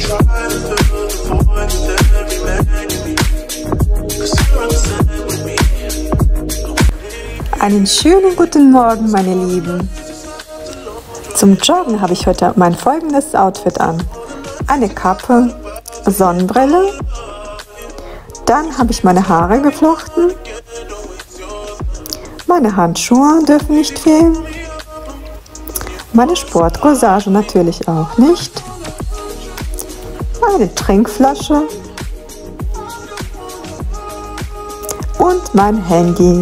Einen schönen guten Morgen, meine Lieben. Zum Joggen habe ich heute mein folgendes Outfit an. Eine Kappe, Sonnenbrille, dann habe ich meine Haare geflochten, meine Handschuhe dürfen nicht fehlen, meine Sportcorsage natürlich auch nicht, eine Trinkflasche und mein Handy.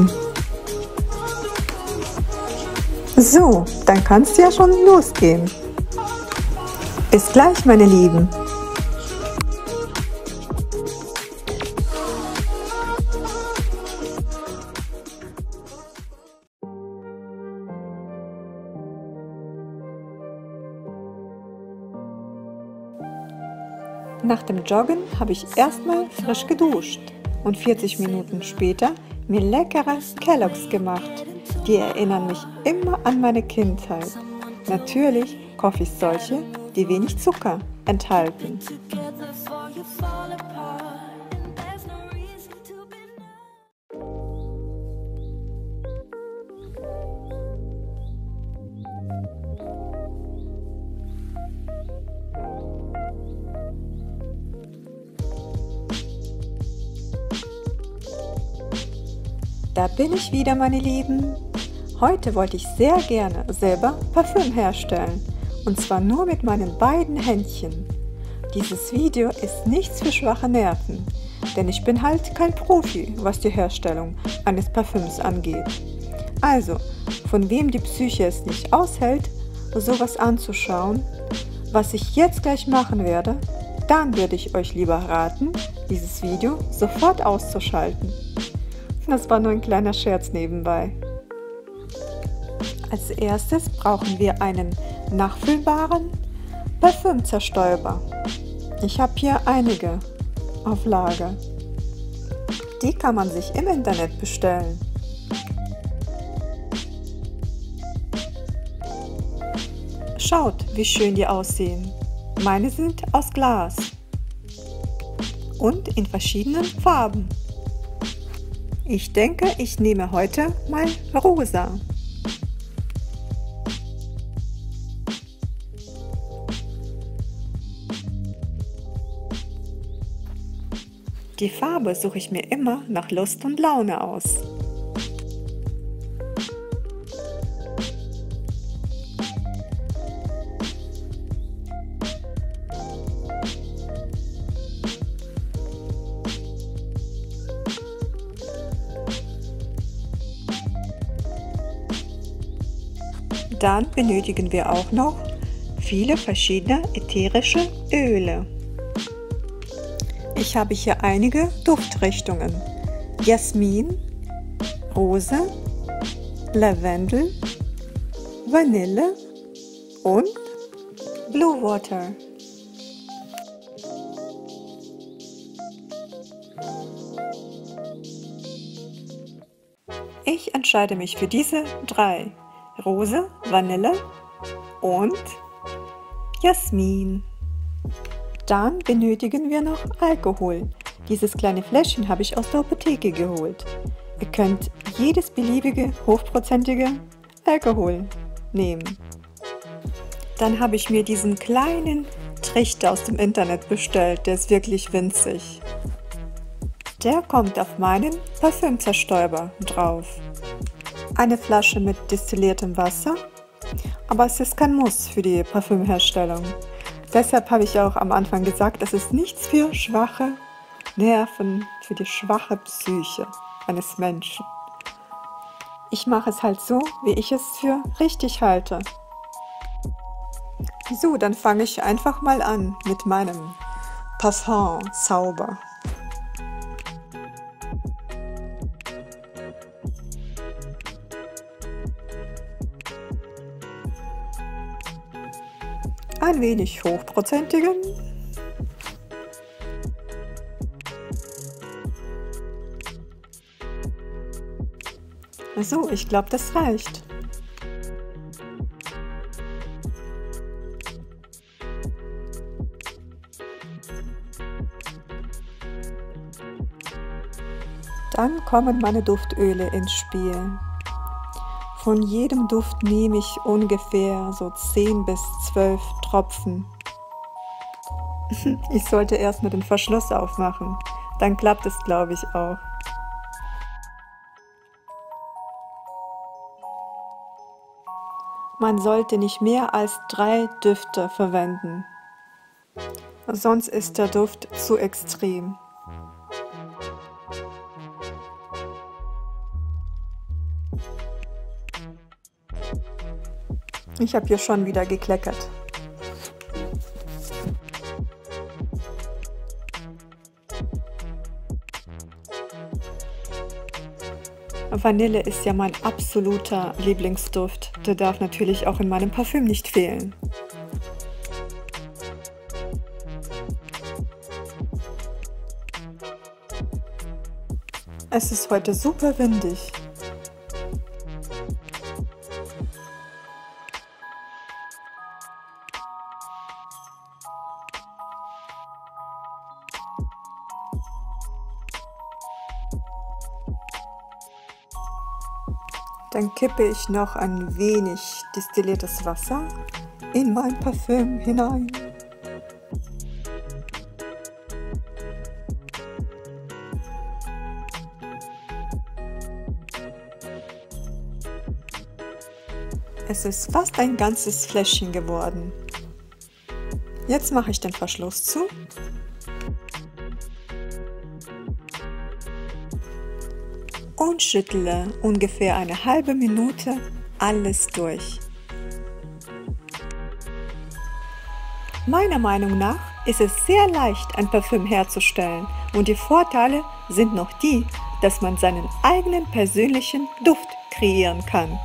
So, dann kann es ja schon losgehen. Bis gleich, meine Lieben. Nach dem Joggen habe ich erstmal frisch geduscht und 40 Minuten später mir leckere Kelloggs gemacht. Die erinnern mich immer an meine Kindheit. Natürlich kaufe ich solche, die wenig Zucker enthalten. Da bin ich wieder, meine Lieben. Heute wollte ich sehr gerne selber Parfüm herstellen, und zwar nur mit meinen beiden Händchen. Dieses Video ist nichts für schwache Nerven, denn ich bin halt kein Profi, was die Herstellung eines Parfüms angeht. Also, von wem die Psyche es nicht aushält, sowas anzuschauen, was ich jetzt gleich machen werde, dann würde ich euch lieber raten, dieses Video sofort auszuschalten. Das war nur ein kleiner Scherz nebenbei. Als erstes brauchen wir einen nachfüllbaren Parfümzerstäuber. Ich habe hier einige auf Lager. Die kann man sich im Internet bestellen. Schaut, wie schön die aussehen. Meine sind aus Glas und in verschiedenen Farben. Ich denke, ich nehme heute mal rosa. Die Farbe suche ich mir immer nach Lust und Laune aus. Dann benötigen wir auch noch viele verschiedene ätherische Öle. Ich habe hier einige Duftrichtungen: Jasmin, Rose, Lavendel, Vanille und Blue Water. Ich entscheide mich für diese drei: Rose, Vanille und Jasmin. Dann benötigen wir noch Alkohol. Dieses kleine Fläschchen habe ich aus der Apotheke geholt. Ihr könnt jedes beliebige hochprozentige Alkohol nehmen. Dann habe ich mir diesen kleinen Trichter aus dem Internet bestellt, der ist wirklich winzig. Der kommt auf meinen Parfümzerstäuber drauf. Eine Flasche mit destilliertem Wasser, aber es ist kein Muss für die Parfümherstellung. Deshalb habe ich auch am Anfang gesagt, das ist nichts für schwache Nerven, für die schwache Psyche eines Menschen. Ich mache es halt so, wie ich es für richtig halte. So, dann fange ich einfach mal an mit meinem Parfum-Zauber. Ein wenig hochprozentigen. So, ich glaube, das reicht. Dann kommen meine Duftöle ins Spiel. Von jedem Duft nehme ich ungefähr so 10 bis 12 Tropfen. Ich sollte erstmal den Verschluss aufmachen, dann klappt es, glaube ich, auch. Man sollte nicht mehr als 3 Düfte verwenden, sonst ist der Duft zu extrem. Ich habe hier schon wieder gekleckert. Vanille ist ja mein absoluter Lieblingsduft. Der darf natürlich auch in meinem Parfüm nicht fehlen. Es ist heute super windig. Dann kippe ich noch ein wenig destilliertes Wasser in mein Parfüm hinein. Es ist fast ein ganzes Fläschchen geworden. Jetzt mache ich den Verschluss zu. Und schüttle ungefähr eine halbe Minute alles durch. Meiner Meinung nach ist es sehr leicht, ein Parfüm herzustellen und die Vorteile sind noch die, dass man seinen eigenen persönlichen Duft kreieren kann.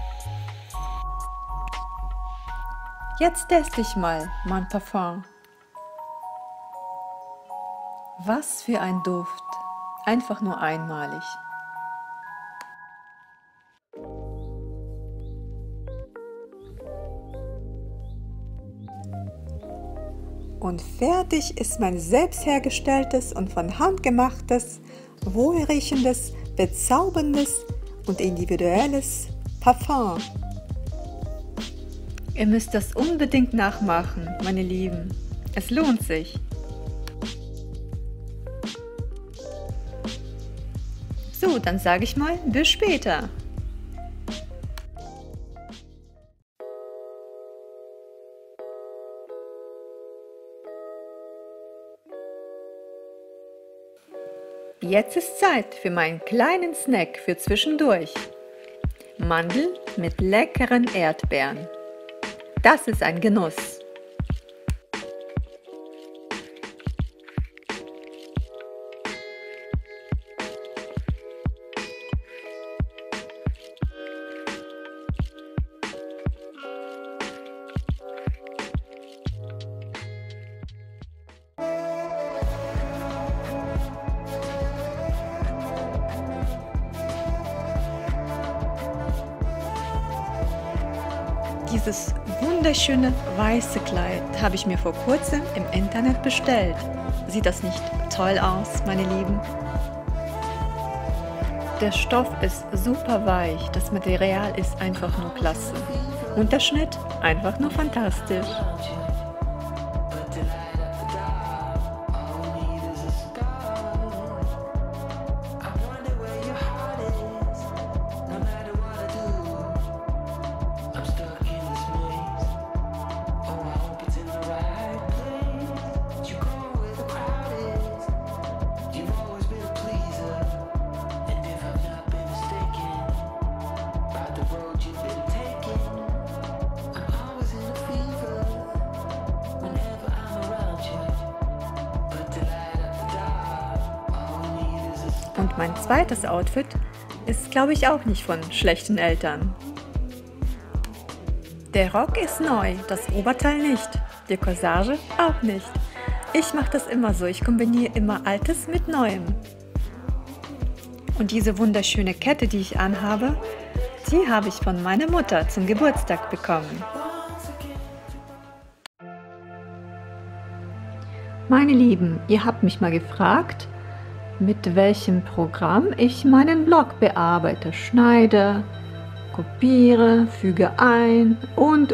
Jetzt teste ich mal mein Parfum. Was für ein Duft, einfach nur einmalig. Und fertig ist mein selbst hergestelltes und von Hand gemachtes, wohlriechendes, bezauberndes und individuelles Parfum. Ihr müsst das unbedingt nachmachen, meine Lieben. Es lohnt sich. So, dann sage ich mal, bis später. Jetzt ist Zeit für meinen kleinen Snack für zwischendurch. Mandel mit leckeren Erdbeeren. Das ist ein Genuss. Dieses wunderschöne weiße Kleid habe ich mir vor kurzem im Internet bestellt. Sieht das nicht toll aus, meine Lieben? Der Stoff ist super weich, das Material ist einfach nur klasse. Und der Schnitt einfach nur fantastisch. Und mein zweites Outfit ist, glaube ich, auch nicht von schlechten Eltern. Der Rock ist neu, das Oberteil nicht, die Corsage auch nicht. Ich mache das immer so, ich kombiniere immer Altes mit Neuem. Und diese wunderschöne Kette, die ich anhabe, die habe ich von meiner Mutter zum Geburtstag bekommen. Meine Lieben, ihr habt mich mal gefragt, mit welchem Programm ich meinen Blog bearbeite, schneide, kopiere, füge ein und.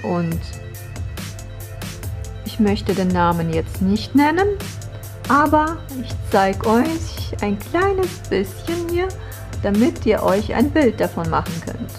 Ich möchte den Namen jetzt nicht nennen, aber ich zeige euch ein kleines bisschen hier, damit ihr euch ein Bild davon machen könnt.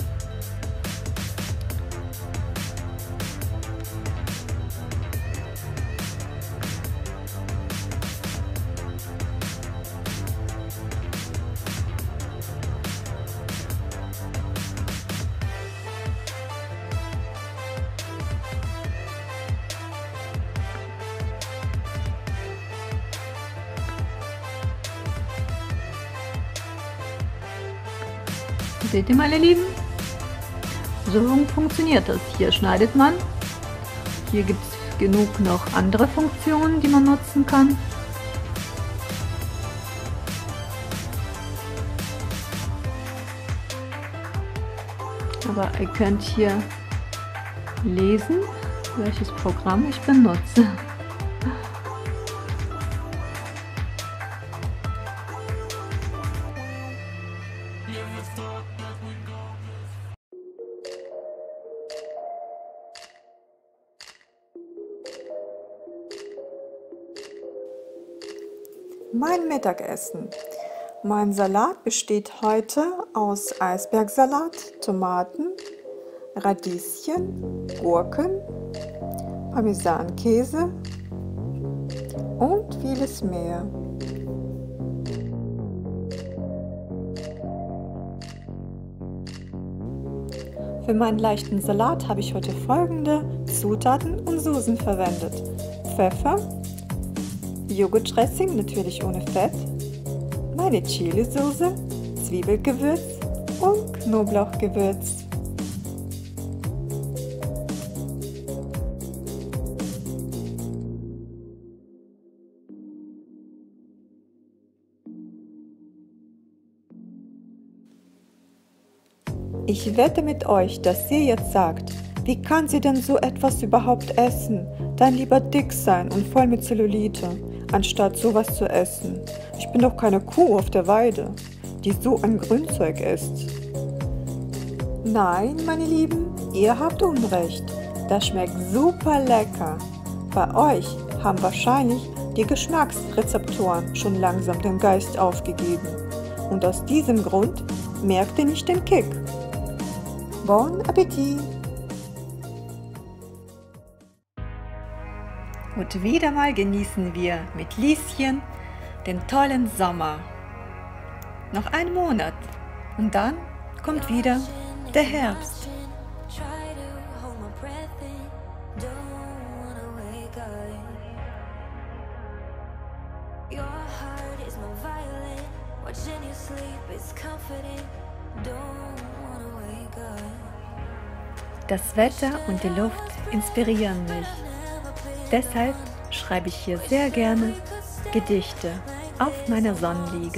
Seht ihr, meine Lieben? So funktioniert das. Hier schneidet man. Hier gibt es genug noch andere Funktionen, die man nutzen kann. Aber ihr könnt hier lesen, welches Programm ich benutze. Mein Mittagessen. Mein Salat besteht heute aus Eisbergsalat, Tomaten, Radieschen, Gurken, Parmesankäse und vieles mehr. Für meinen leichten Salat habe ich heute folgende Zutaten und Soßen verwendet: Pfeffer, Joghurtdressing, natürlich ohne Fett, meine Chilisauce, Zwiebelgewürz und Knoblauchgewürz. Ich wette mit euch, dass ihr jetzt sagt, wie kann sie denn so etwas überhaupt essen? Dann lieber dick sein und voll mit Zellulite, anstatt sowas zu essen. Ich bin doch keine Kuh auf der Weide, die so ein Grünzeug isst. Nein, meine Lieben, ihr habt Unrecht. Das schmeckt super lecker. Bei euch haben wahrscheinlich die Geschmacksrezeptoren schon langsam den Geist aufgegeben. Und aus diesem Grund merkt ihr nicht den Kick. Bon Appetit! Und wieder mal genießen wir mit Lieschen den tollen Sommer. Noch einen Monat und dann kommt wieder der Herbst. Das Wetter und die Luft inspirieren mich. Deshalb schreibe ich hier sehr gerne Gedichte auf meiner Sonnenliege.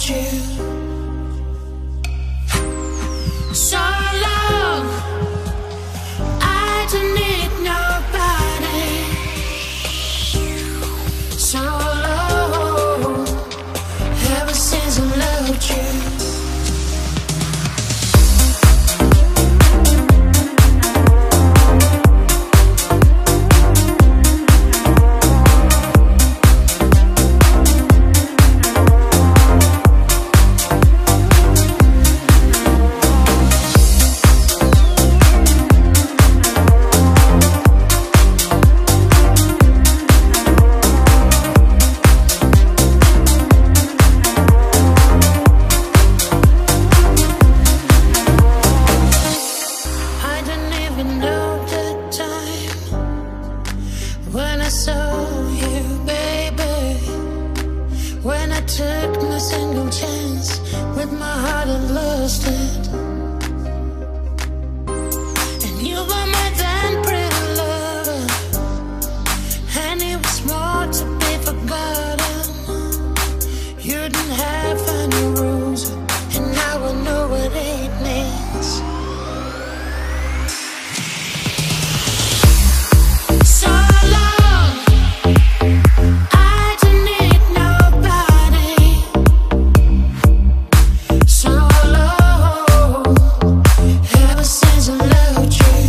loved you so long. I don't need nobody so long. Ever since I loved you. Took my single chance with my heart and lost it. And you were more than pretty lover, and it was more to be forgotten. You didn't have any rules, and now I know what it means. So long, I don't need nobody. So long, ever since I loved you.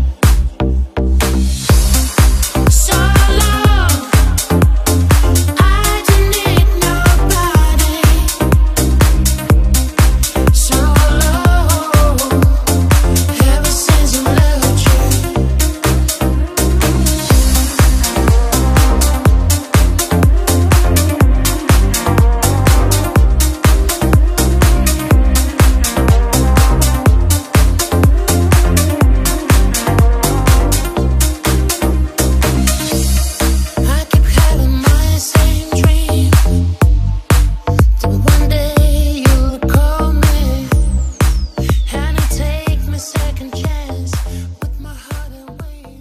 So long, I don't need nobody. So long, ever since I loved you. I keep having my same dream, that one day you'll call me, and I'll take my second chance with my heart and waiting.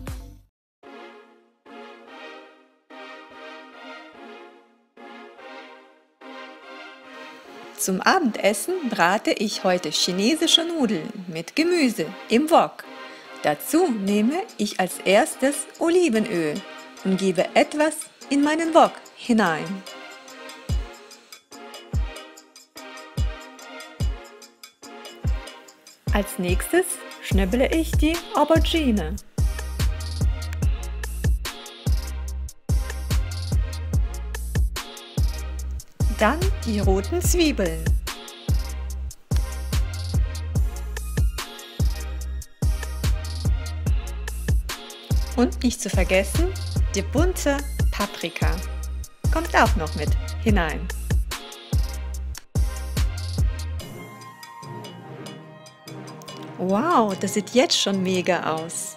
Zum Abendessen brate ich heute chinesische Nudeln mit Gemüse im Wok. Dazu nehme ich als erstes Olivenöl und gebe etwas in meinen Wok hinein. Als nächstes schnibbele ich die Aubergine. Dann die roten Zwiebeln. Und nicht zu vergessen, die bunte Paprika kommt auch noch mit hinein. Wow, das sieht jetzt schon mega aus.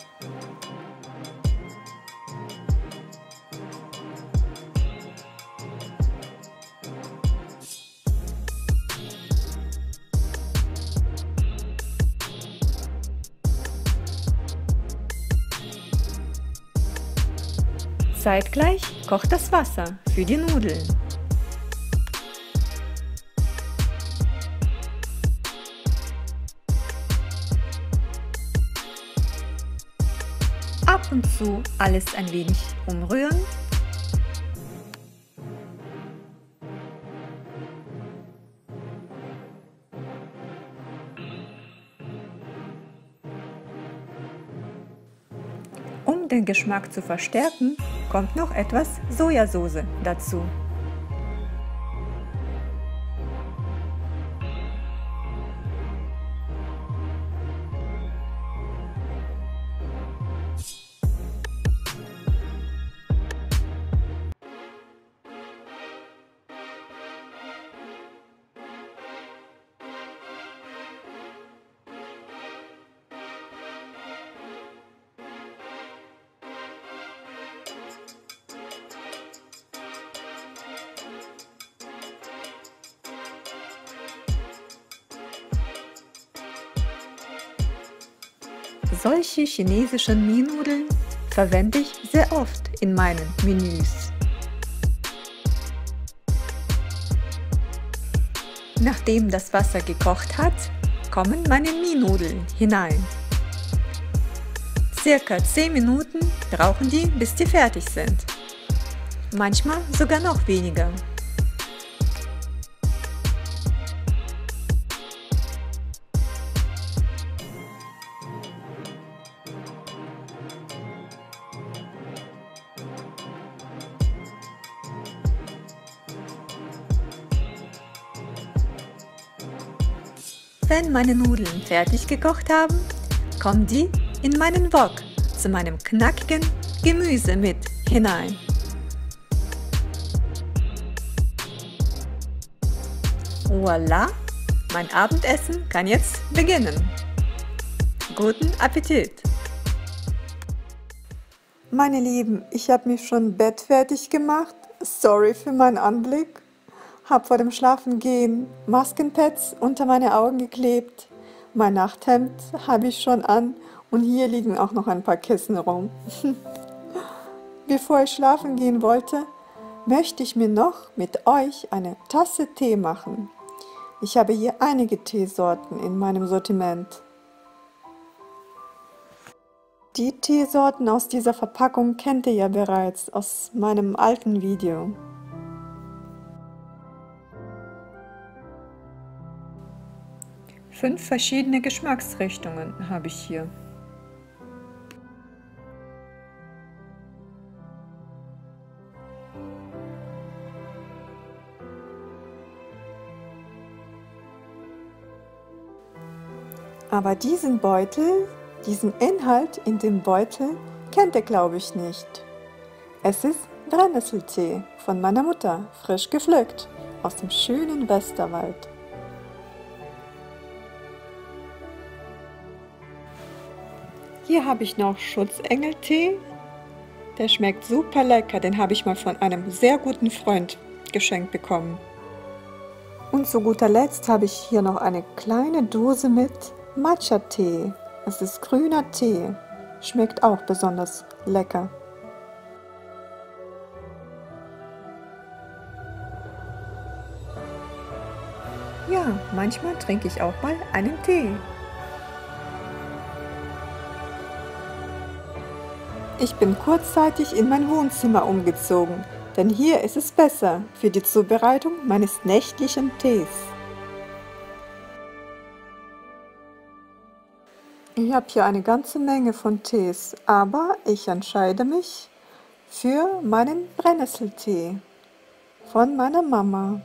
Zeitgleich kocht das Wasser für die Nudeln. Ab und zu alles ein wenig umrühren. Um den Geschmack zu verstärken, kommt noch etwas Sojasauce dazu. Solche chinesischen Mie-Nudeln verwende ich sehr oft in meinen Menüs. Nachdem das Wasser gekocht hat, kommen meine Mie-Nudeln hinein. Circa 10 Minuten brauchen die, bis die fertig sind. Manchmal sogar noch weniger. Wenn meine Nudeln fertig gekocht haben, kommen die in meinen Wok zu meinem knackigen Gemüse mit hinein. Voila! Mein Abendessen kann jetzt beginnen. Guten Appetit! Meine Lieben, ich habe mich schon bettfertig gemacht. Sorry für meinen Anblick. Habe vor dem Schlafengehen Maskenpads unter meine Augen geklebt. Mein Nachthemd habe ich schon an und hier liegen auch noch ein paar Kissen rum. Bevor ich schlafen gehen wollte, möchte ich mir noch mit euch eine Tasse Tee machen. Ich habe hier einige Teesorten in meinem Sortiment. Die Teesorten aus dieser Verpackung kennt ihr ja bereits aus meinem alten Video. Fünf verschiedene Geschmacksrichtungen habe ich hier. Aber diesen Beutel, diesen Inhalt in dem Beutel kennt ihr, glaube ich, nicht. Es ist Brennnesseltee von meiner Mutter, frisch gepflückt, aus dem schönen Westerwald. Hier habe ich noch Schutzengeltee. Der schmeckt super lecker, den habe ich mal von einem sehr guten Freund geschenkt bekommen. Und zu guter Letzt habe ich hier noch eine kleine Dose mit Matcha-Tee. Es ist grüner Tee, schmeckt auch besonders lecker. Ja, manchmal trinke ich auch mal einen Tee. Ich bin kurzzeitig in mein Wohnzimmer umgezogen, denn hier ist es besser für die Zubereitung meines nächtlichen Tees. Ich habe hier eine ganze Menge von Tees, aber ich entscheide mich für meinen Brennnesseltee von meiner Mama.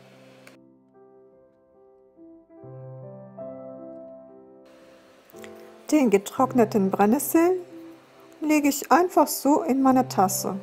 Den getrockneten Brennnessel lege ich einfach so in meine Tasse.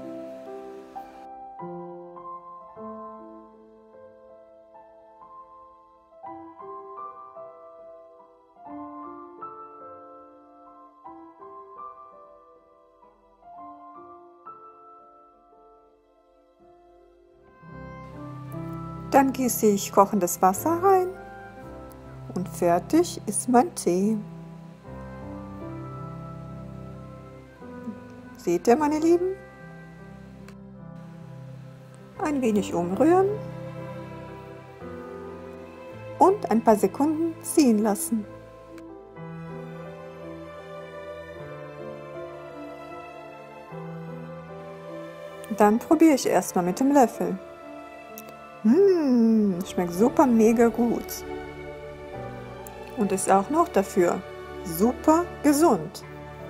Dann gieße ich kochendes Wasser rein und fertig ist mein Tee. Seht ihr, meine Lieben? Ein wenig umrühren und ein paar Sekunden ziehen lassen. Dann probiere ich erstmal mit dem Löffel. Schmeckt super mega gut. Und ist auch noch dafür super gesund.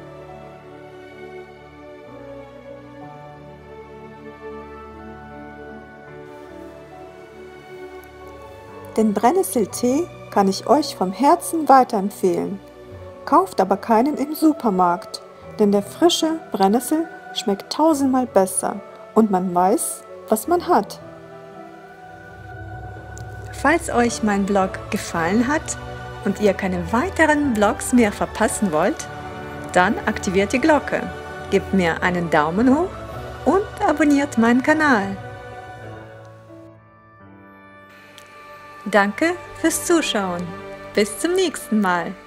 Den Brennnesseltee kann ich euch vom Herzen weiterempfehlen. Kauft aber keinen im Supermarkt, denn der frische Brennnessel schmeckt tausendmal besser und man weiß, was man hat. Falls euch mein Blog gefallen hat und ihr keine weiteren Blogs mehr verpassen wollt, dann aktiviert die Glocke, gebt mir einen Daumen hoch und abonniert meinen Kanal. Danke fürs Zuschauen. Bis zum nächsten Mal.